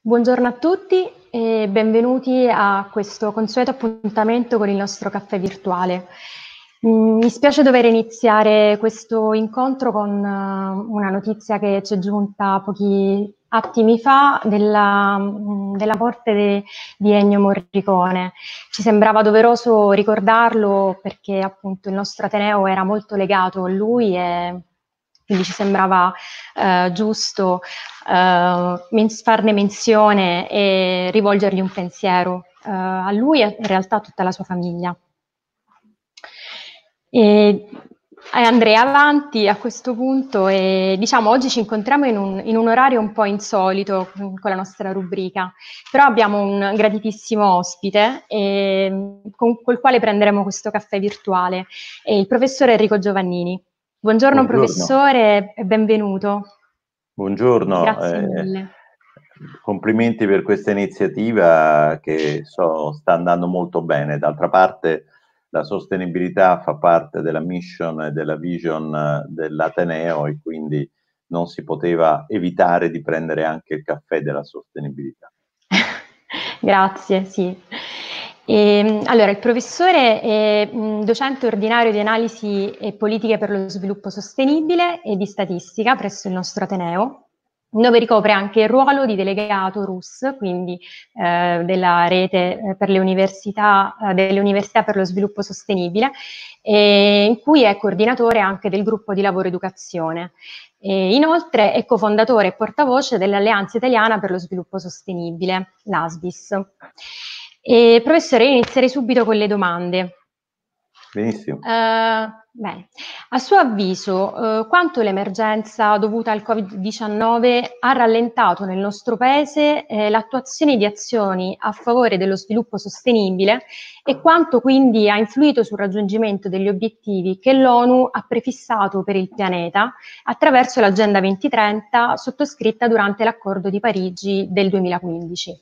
Buongiorno a tutti e benvenuti a questo consueto appuntamento con il nostro caffè virtuale. Mi spiace dover iniziare questo incontro con una notizia che ci è giunta pochi attimi fa della morte di Ennio Morricone. Ci sembrava doveroso ricordarlo perché appunto il nostro Ateneo era molto legato a lui e quindi ci sembrava giusto farne menzione e rivolgergli un pensiero a lui e in realtà a tutta la sua famiglia. E andrei avanti a questo punto e diciamo oggi ci incontriamo in un orario un po' insolito con la nostra rubrica, però abbiamo un graditissimo ospite col quale prenderemo questo caffè virtuale, è il professore Enrico Giovannini. Buongiorno Buongiorno, professore e benvenuto. buongiorno. Grazie mille. Complimenti per questa iniziativa che sta andando molto bene. D'altra parte la sostenibilità fa parte della mission e della vision dell'Ateneo e quindi non si poteva evitare di prendere anche il caffè della sostenibilità. Grazie, sì. Allora, il professore è docente ordinario di analisi e politiche per lo sviluppo sostenibile e di statistica presso il nostro Ateneo, dove ricopre anche il ruolo di delegato RUS, quindi della rete per le università, delle università per lo sviluppo sostenibile, in cui è coordinatore anche del gruppo di lavoro educazione. Inoltre è cofondatore e portavoce dell'Alleanza Italiana per lo Sviluppo Sostenibile, l'ASBIS. Professore, io inizierei subito con le domande. Benissimo. Bene. A suo avviso, quanto l'emergenza dovuta al Covid-19 ha rallentato nel nostro Paese l'attuazione di azioni a favore dello sviluppo sostenibile e quanto quindi ha influito sul raggiungimento degli obiettivi che l'ONU ha prefissato per il pianeta attraverso l'Agenda 2030 sottoscritta durante l'Accordo di Parigi del 2015?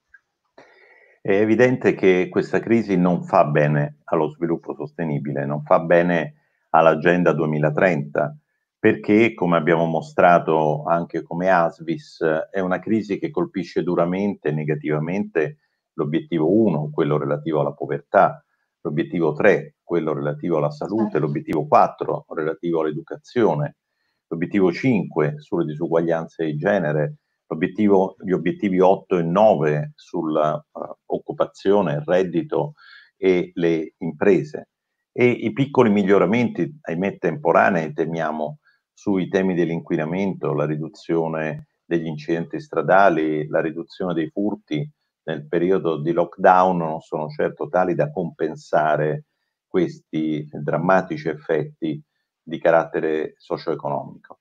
È evidente che questa crisi non fa bene allo sviluppo sostenibile, non fa bene all'Agenda 2030, perché, come abbiamo mostrato anche come ASVIS, è una crisi che colpisce duramente e negativamente l'obiettivo 1, quello relativo alla povertà, l'obiettivo 3, quello relativo alla salute, l'obiettivo 4, relativo all'educazione, l'obiettivo 5 sulle disuguaglianze di genere, gli obiettivi 8 e 9 sull'occupazione, il reddito e le imprese e i piccoli miglioramenti, ahimè temporanei, temiamo, sui temi dell'inquinamento, la riduzione degli incidenti stradali, la riduzione dei furti nel periodo di lockdown non sono certo tali da compensare questi drammatici effetti di carattere socio-economico.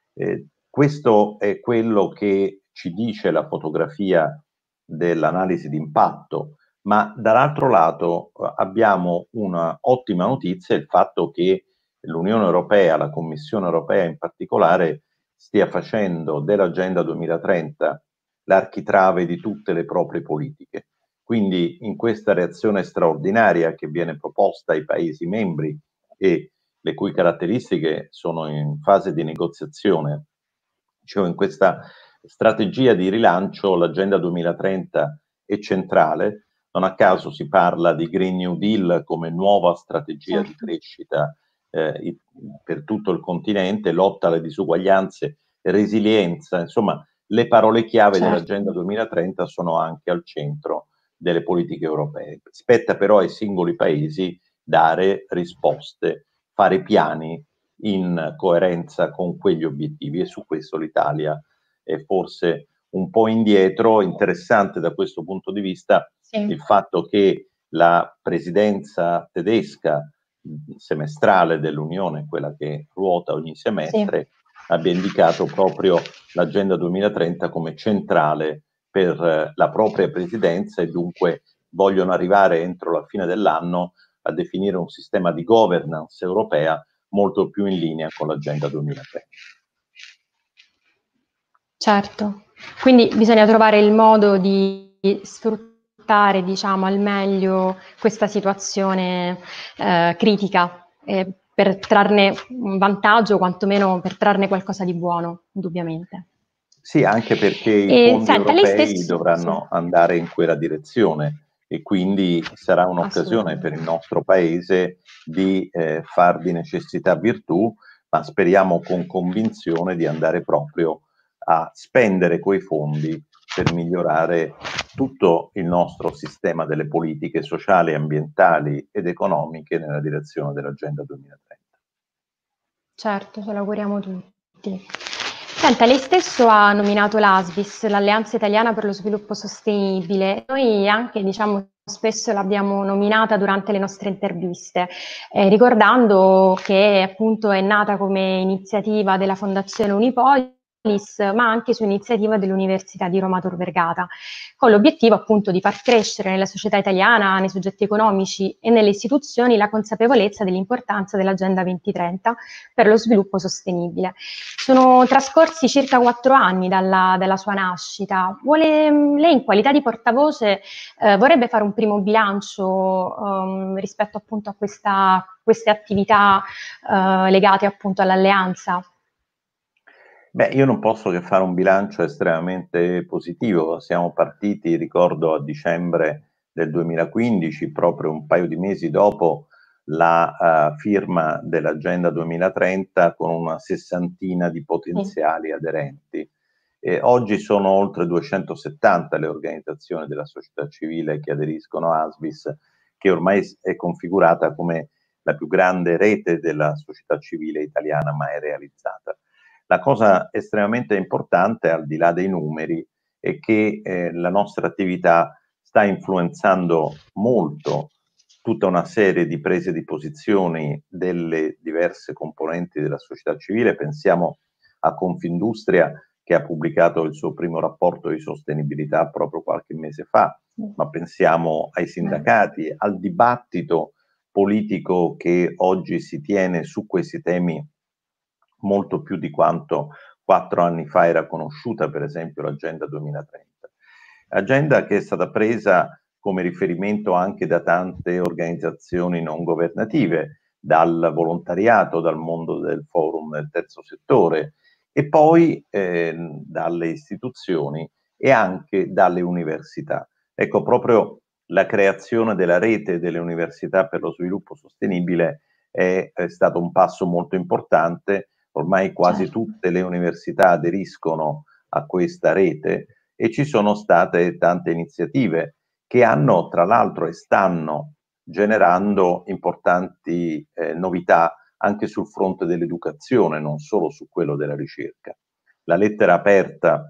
Questo è quello che ci dice la fotografia dell'analisi di impatto, ma dall'altro lato abbiamo una ottima notizia, il fatto che l'Unione Europea, la Commissione Europea in particolare, stia facendo dell'Agenda 2030 l'architrave di tutte le proprie politiche. Quindi in questa reazione straordinaria che viene proposta ai Paesi membri e le cui caratteristiche sono in fase di negoziazione, cioè in questa strategia di rilancio l'Agenda 2030 è centrale, non a caso si parla di Green New Deal come nuova strategia di crescita per tutto il continente, lotta alle disuguaglianze, resilienza, insomma le parole chiave dell'Agenda 2030 sono anche al centro delle politiche europee. Spetta però ai singoli paesi dare risposte, fare piani in coerenza con quegli obiettivi e su questo l'Italia è forse un po' indietro. Interessante da questo punto di vista il fatto che la presidenza tedesca semestrale dell'Unione, quella che ruota ogni semestre, abbia indicato proprio l'Agenda 2030 come centrale per la propria presidenza e dunque vogliono arrivare entro la fine dell'anno a definire un sistema di governance europea molto più in linea con l'Agenda 2030. Certo, quindi bisogna trovare il modo di sfruttare, diciamo, al meglio questa situazione critica per trarne un vantaggio, quantomeno per trarne qualcosa di buono, indubbiamente. Sì, anche perché i fondi Senta, lei europei stesso... dovranno Sì, andare in quella direzione e quindi sarà un'occasione per il assolutamente. nostro paese di far di necessità virtù, ma speriamo con convinzione di andare proprio a spendere quei fondi per migliorare tutto il nostro sistema delle politiche sociali, ambientali ed economiche nella direzione dell'Agenda 2030. Certo, ce lo auguriamo tutti. Senta, lei stesso ha nominato l'ASVIS, l'Alleanza Italiana per lo Sviluppo Sostenibile. Noi anche, diciamo, spesso l'abbiamo nominata durante le nostre interviste, ricordando che appunto è nata come iniziativa della Fondazione Unipolis, ma anche su iniziativa dell'Università di Roma Tor Vergata, con l'obiettivo appunto di far crescere nella società italiana, nei soggetti economici e nelle istituzioni la consapevolezza dell'importanza dell'Agenda 2030 per lo sviluppo sostenibile. Sono trascorsi circa 4 anni dalla sua nascita. Lei in qualità di portavoce vorrebbe fare un primo bilancio rispetto appunto a queste attività legate appunto all'alleanza? Beh, io non posso che fare un bilancio estremamente positivo. Siamo partiti, ricordo, a dicembre del 2015, proprio un paio di mesi dopo la firma dell'Agenda 2030 con una sessantina di Sì, potenziali aderenti. Oggi sono oltre 270 le organizzazioni della società civile che aderiscono a ASVIS, che ormai è configurata come la più grande rete della società civile italiana mai realizzata. La cosa estremamente importante, al di là dei numeri, è che la nostra attività sta influenzando molto tutta una serie di prese di posizioni delle diverse componenti della società civile. Pensiamo a Confindustria, che ha pubblicato il suo primo rapporto di sostenibilità proprio qualche mese fa, ma pensiamo ai sindacati, al dibattito politico che oggi si tiene su questi temi molto più di quanto 4 anni fa era conosciuta, per esempio, l'Agenda 2030. Agenda che è stata presa come riferimento anche da tante organizzazioni non governative, dal volontariato, dal mondo del forum del terzo settore e poi dalle istituzioni e anche dalle università. Ecco, proprio la creazione della rete delle università per lo sviluppo sostenibile è stato un passo molto importante. Ormai quasi certo. tutte le università aderiscono a questa rete e ci sono state tante iniziative che hanno, tra l'altro, e stanno generando importanti novità anche sul fronte dell'educazione, non solo su quello della ricerca. La lettera aperta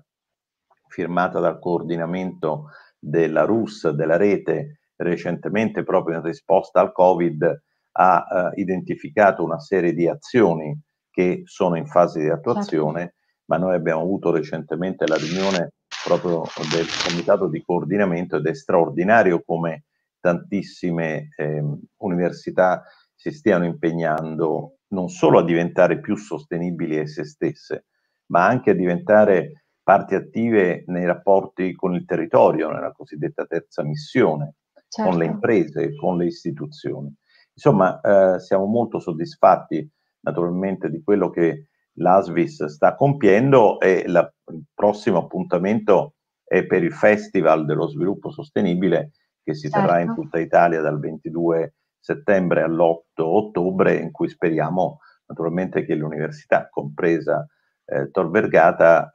firmata dal coordinamento della RUS, della rete, recentemente proprio in risposta al Covid, ha identificato una serie di azioni che sono in fase di Certo, attuazione, ma noi abbiamo avuto recentemente la riunione proprio del comitato di coordinamento ed è straordinario come tantissime università si stiano impegnando non solo a diventare più sostenibili esse stesse, ma anche a diventare parti attive nei rapporti con il territorio, nella cosiddetta terza missione, con le certo. imprese, con le istituzioni. Insomma, siamo molto soddisfatti naturalmente di quello che l'ASVIS sta compiendo e il prossimo appuntamento è per il Festival dello Sviluppo Sostenibile che si terrà in Certo. tutta Italia dal 22 settembre all'8 ottobre, in cui speriamo naturalmente che l'università, compresa Tor Vergata,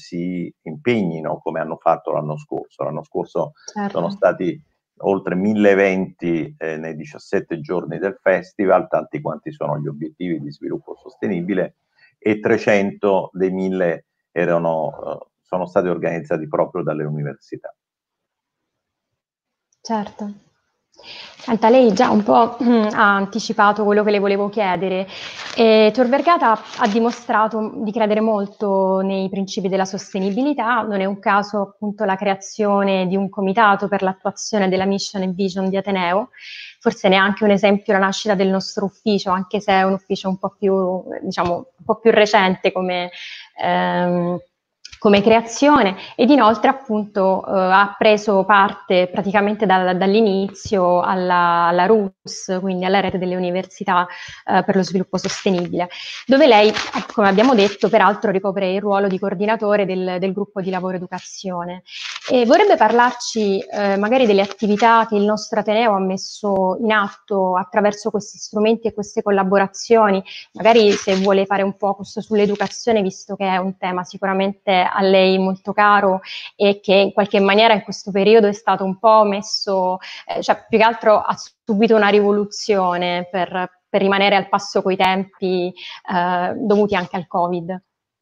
si impegnino come hanno fatto l'anno scorso. L'anno scorso sono Certo. stati oltre 1000 eventi nei 17 giorni del festival, tanti quanti sono gli obiettivi di sviluppo sostenibile, e 300 dei 1000 sono stati organizzati proprio dalle università. Certo. Senta, lei già un po' ha anticipato quello che le volevo chiedere. Tor Vergata ha dimostrato di credere molto nei principi della sostenibilità, non è un caso appunto la creazione di un comitato per l'attuazione della mission e vision di Ateneo, forse neanche un esempio la nascita del nostro ufficio, anche se è un ufficio un po' più, diciamo, un po' più recente come, ehm, come creazione, ed inoltre appunto ha preso parte praticamente dall'inizio alla RUS, quindi alla rete delle università per lo sviluppo sostenibile, dove lei, come abbiamo detto, peraltro ricopre il ruolo di coordinatore del gruppo di lavoro educazione. E vorrebbe parlarci magari delle attività che il nostro Ateneo ha messo in atto attraverso questi strumenti e queste collaborazioni, magari se vuole fare un focus sull'educazione, visto che è un tema sicuramente a lei molto caro e che in qualche maniera in questo periodo è stato un po' messo, cioè più che altro ha subito una rivoluzione per rimanere al passo coi tempi dovuti anche al Covid.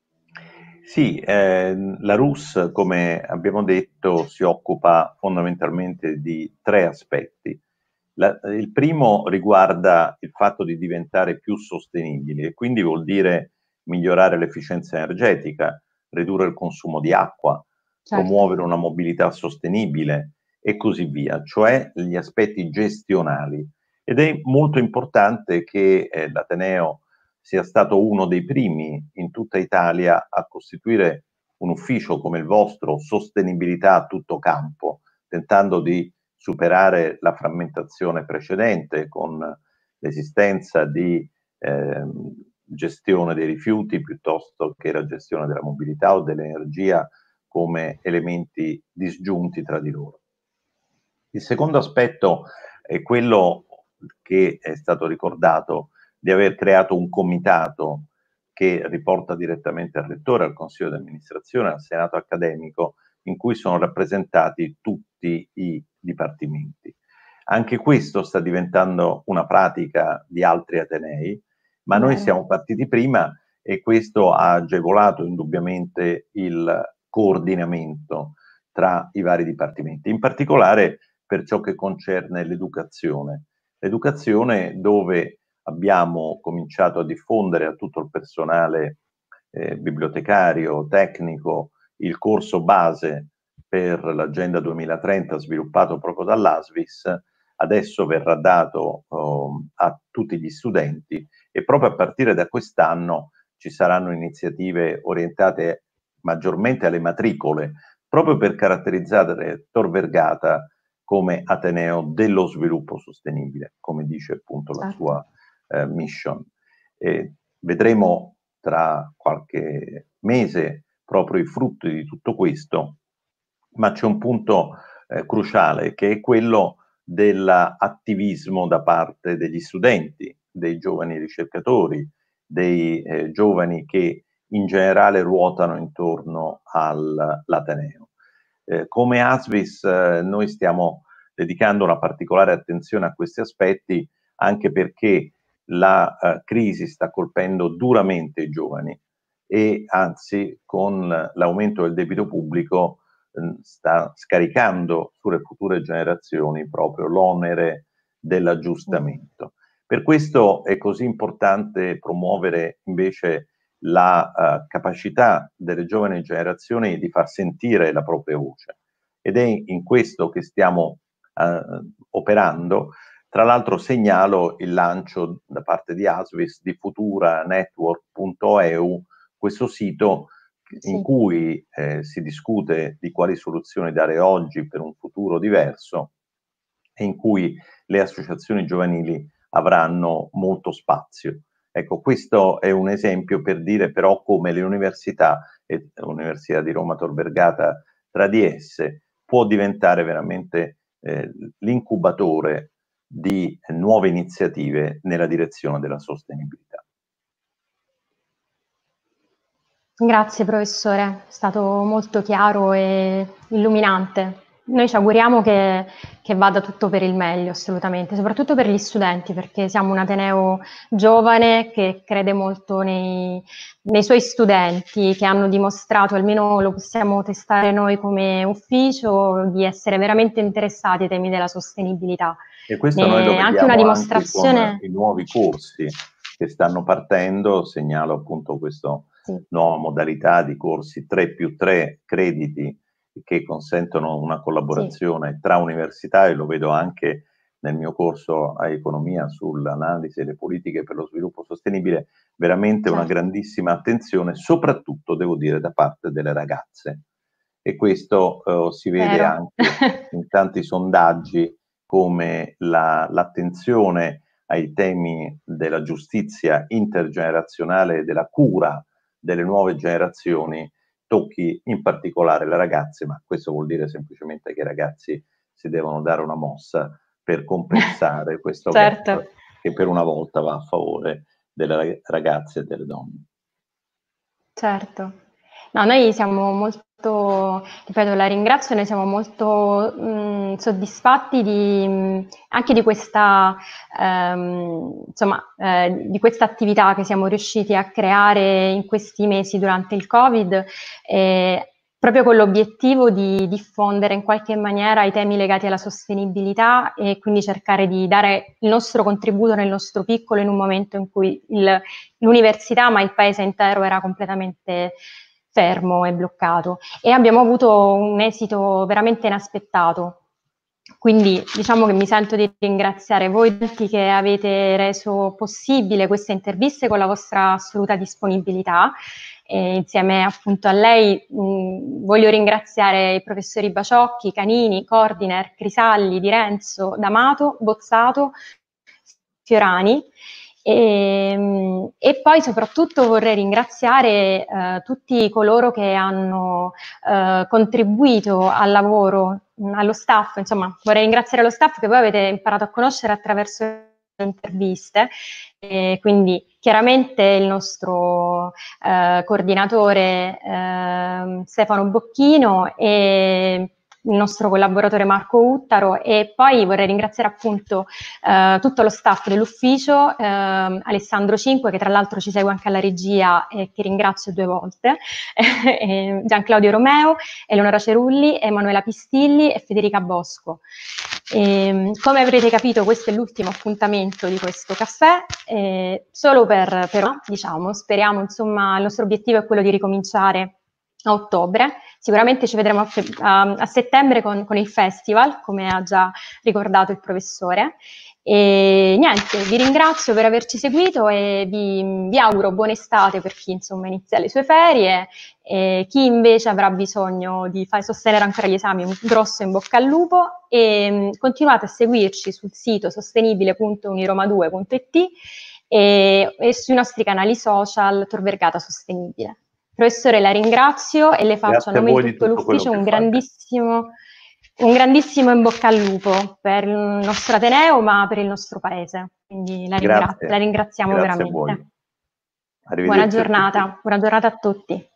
Sì, la RUS, come abbiamo detto, si occupa fondamentalmente di tre aspetti. Il primo riguarda il fatto di diventare più sostenibili e quindi vuol dire migliorare l'efficienza energetica, ridurre il consumo di acqua, Certo. promuovere una mobilità sostenibile e così via, cioè gli aspetti gestionali. Ed è molto importante che l'Ateneo sia stato uno dei primi in tutta Italia a costituire un ufficio come il vostro, sostenibilità a tutto campo, tentando di superare la frammentazione precedente con l'esistenza di gestione dei rifiuti piuttosto che la gestione della mobilità o dell'energia come elementi disgiunti tra di loro. Il secondo aspetto è quello che è stato ricordato di aver creato un comitato che riporta direttamente al rettore, al consiglio di amministrazione, al senato accademico, in cui sono rappresentati tutti i dipartimenti. Anche questo sta diventando una pratica di altri atenei, ma noi siamo partiti prima e questo ha agevolato indubbiamente il coordinamento tra i vari dipartimenti, in particolare per ciò che concerne l'educazione. L'educazione dove abbiamo cominciato a diffondere a tutto il personale bibliotecario, tecnico, il corso base per l'Agenda 2030 sviluppato proprio dall'ASVIS, adesso verrà dato a tutti gli studenti e proprio a partire da quest'anno ci saranno iniziative orientate maggiormente alle matricole, proprio per caratterizzare Tor Vergata come Ateneo dello sviluppo sostenibile, come dice appunto la sua mission. Vedremo tra qualche mese proprio i frutti di tutto questo, ma c'è un punto cruciale che è quello dell'attivismo da parte degli studenti, dei giovani ricercatori, dei giovani che in generale ruotano intorno all'Ateneo. Come ASVIS noi stiamo dedicando una particolare attenzione a questi aspetti anche perché la crisi sta colpendo duramente i giovani e anzi con l'aumento del debito pubblico sta scaricando sulle future generazioni proprio l'onere dell'aggiustamento. Per questo è così importante promuovere invece la capacità delle giovani generazioni di far sentire la propria voce. Ed è in questo che stiamo operando. Tra l'altro segnalo il lancio da parte di ASVIS di futuranetwork.eu, questo sito in cui si discute di quali soluzioni dare oggi per un futuro diverso e in cui le associazioni giovanili avranno molto spazio. Ecco, questo è un esempio per dire però come le università, e l'Università di Roma Tor Vergata tra di esse, può diventare veramente l'incubatore di nuove iniziative nella direzione della sostenibilità. Grazie professore, è stato molto chiaro e illuminante. Noi ci auguriamo che vada tutto per il meglio, assolutamente, soprattutto per gli studenti, perché siamo un Ateneo giovane che crede molto nei suoi studenti, che hanno dimostrato, almeno lo possiamo testare noi come ufficio, di essere veramente interessati ai temi della sostenibilità. E questo noi lo Anche una vediamo anche con dimostrazione... i nuovi corsi che stanno partendo, segnalo appunto questa nuova modalità di corsi 3+3 crediti che consentono una collaborazione tra università e lo vedo anche nel mio corso a economia sull'analisi e le politiche per lo sviluppo sostenibile, veramente una grandissima attenzione, soprattutto devo dire da parte delle ragazze. E questo si vede anche in tanti sondaggi come l'attenzione ai temi della giustizia intergenerazionale e della cura delle nuove generazioni tocchi in particolare le ragazze, ma questo vuol dire semplicemente che i ragazzi si devono dare una mossa per compensare questo gap che per una volta va a favore delle ragazze e delle donne. Certo. No, noi siamo molto, ripeto, la ringrazio, noi siamo molto soddisfatti anche di questa, di questa attività che siamo riusciti a creare in questi mesi durante il Covid, proprio con l'obiettivo di diffondere in qualche maniera i temi legati alla sostenibilità e quindi cercare di dare il nostro contributo nel nostro piccolo in un momento in cui l'università, ma il paese intero era completamente fermo e bloccato, e abbiamo avuto un esito veramente inaspettato. Quindi diciamo che mi sento di ringraziare voi tutti che avete reso possibile queste interviste con la vostra assoluta disponibilità. E insieme appunto a lei voglio ringraziare i professori Baciocchi, Canini, Cordiner, Crisalli, Di Renzo, D'Amato, Bozzato, Fiorani. E poi soprattutto vorrei ringraziare tutti coloro che hanno contribuito al lavoro, allo staff, insomma vorrei ringraziare lo staff che voi avete imparato a conoscere attraverso le interviste, quindi chiaramente il nostro coordinatore Stefano Bocchino e il nostro collaboratore Marco Uttaro, e poi vorrei ringraziare appunto tutto lo staff dell'ufficio, Alessandro Cinque, che tra l'altro ci segue anche alla regia e che ringrazio 2 volte, Gian Claudio Romeo, Eleonora Cerulli, Emanuela Pistilli e Federica Bosco. Come avrete capito, questo è l'ultimo appuntamento di questo caffè, solo però, diciamo, speriamo, insomma, il nostro obiettivo è quello di ricominciare a ottobre. Sicuramente ci vedremo a settembre con il festival, come ha già ricordato il professore. E niente, vi ringrazio per averci seguito e vi auguro buona estate per chi insomma inizia le sue ferie, e chi invece avrà bisogno di sostenere ancora gli esami, un grosso in bocca al lupo, e continuate a seguirci sul sito sostenibile.uniroma2.it e sui nostri canali social Tor Vergata Sostenibile. Professore, la ringrazio e le faccio a nome di tutto l'ufficio un grandissimo in bocca al lupo per il nostro Ateneo, ma per il nostro paese. Quindi la ringraziamo veramente. Buona giornata A tutti.